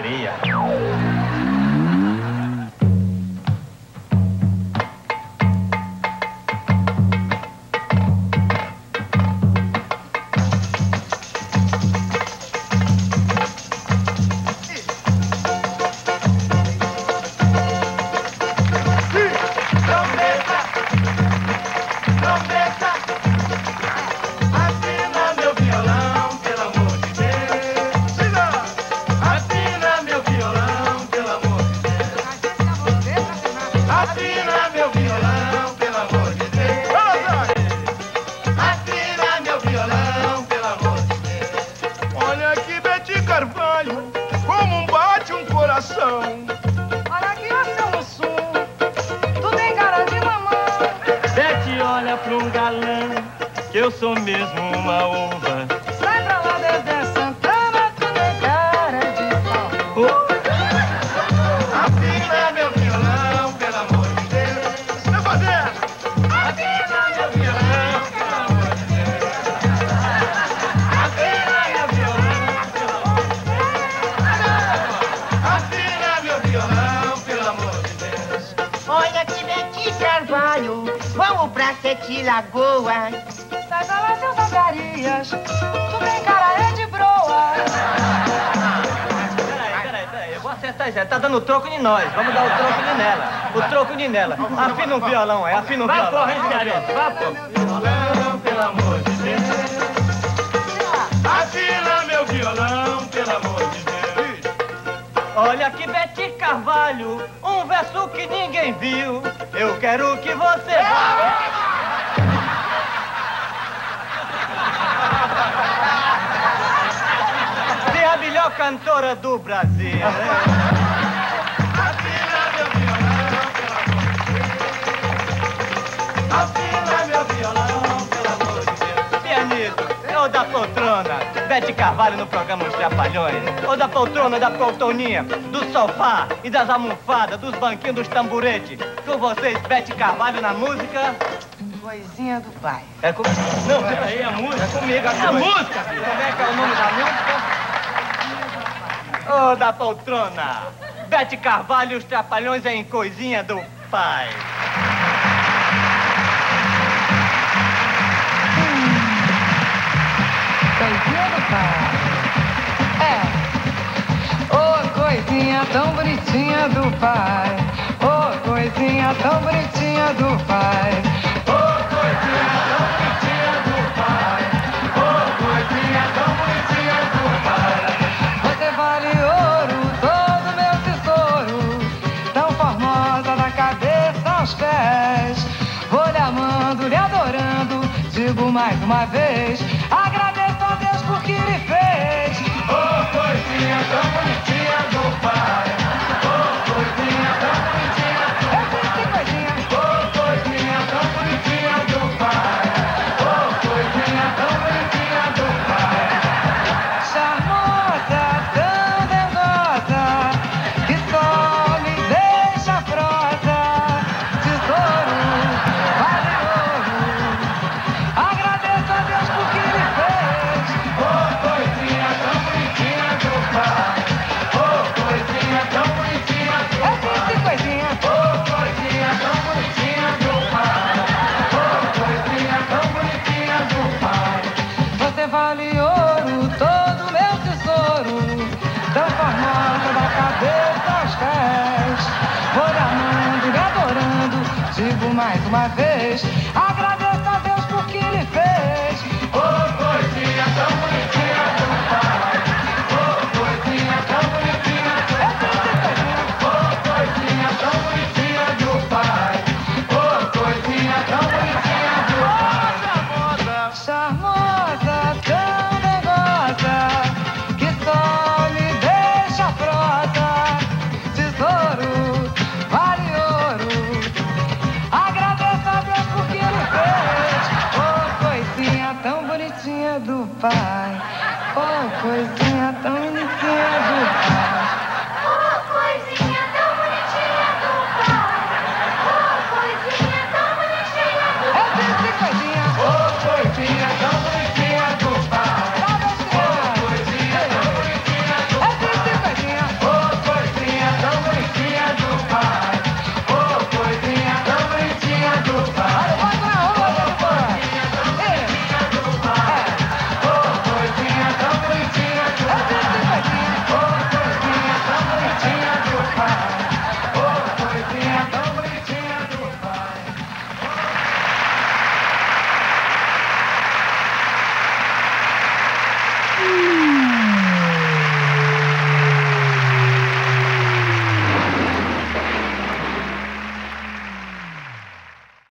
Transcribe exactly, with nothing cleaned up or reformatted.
alegria. Eu sou mesmo uma uva. Sai pra lá, Dedé Santana, tu tem cara de pau. Oh. Afina meu violão, pelo amor de Deus. Vai fazer! Afina meu violão, pelo amor de Deus. Afina meu violão, pelo amor de Deus. Afina meu violão, pelo amor de Deus. Olha aqui, Bete Carvalho, vamos pra Sete Lagoas. Sai pra lá, seu Zacarias, tu tem cara é de broa. Peraí, peraí, peraí, eu vou acertar isso. Tá dando troco de nós, vamos dar o troco de nela. O troco de nela. Afina o violão, é, afina o violão. Vai, porra, garoto, vai, porra. Violão, pelo amor de Deus. Afina meu violão, pelo amor de Deus. Olha aqui, Bete Carvalho, um verso que ninguém viu. Eu quero que você vá. A melhor cantora do Brasil. Afina meu violão, pelo amor de Deus. Afina meu violão, pelo amor de Deus. Pianista, ou da poltrona, Bete Carvalho no programa Os Trapalhões. Ou da poltrona, da poltroninha, do sofá e das almofadas, dos banquinhos, dos tamburetes. Com vocês, Bete Carvalho na música... Coisinha do pai. É com... Não, peraí, a música. É comigo, a, a música. Como é que é o nome da música? Ô, oh, da poltrona! Bete Carvalho e Os Trapalhões em Coisinha do Pai. Hum. Coisinha do pai. É. Ô, oh, coisinha tão bonitinha do pai. Ô, oh, coisinha tão bonitinha do pai. Ô, oh, coisinha tão bonitinha do pai. Ô, oh, coisinha tão bonitinha do pai. Você vale ouro, todo meu tesouro, tão formosa da cabeça aos pés. Vou lhe amando, lhe adorando, digo mais uma vez, agradeço a Deus por que lhe fez. Ô, oh, coisinha tão bonitinha do pai. Ô, oh, coisinha tão bonitinha do pai. Eu disse coisinha. Ô, oh, coisinha tão bonitinha do pai. Ô, oh, coisinha tão bonitinha do pai. Charmosa, tão dengosa, que só me deixa prosa. Tesouro, vale ouro, agradeço a Deus por que lhe fez. Ô, oh, coisinha tão bonitinha do pai. Ô, oh, coisinha tão bonitinha do Eu pai. disse coisinha. Ô, oh, coisinha tão bonitinha do pai. Ô, oh, coisinha tão bonitinha do pai. Você vale ouro, todo meu tesouro, tão formosa da cabeça aos pés. Vou lhe amando, lhe adorando, digo mais uma vez, agradeço a Deus por que lhe fez. Ô, oh, coisinha tão bonitinha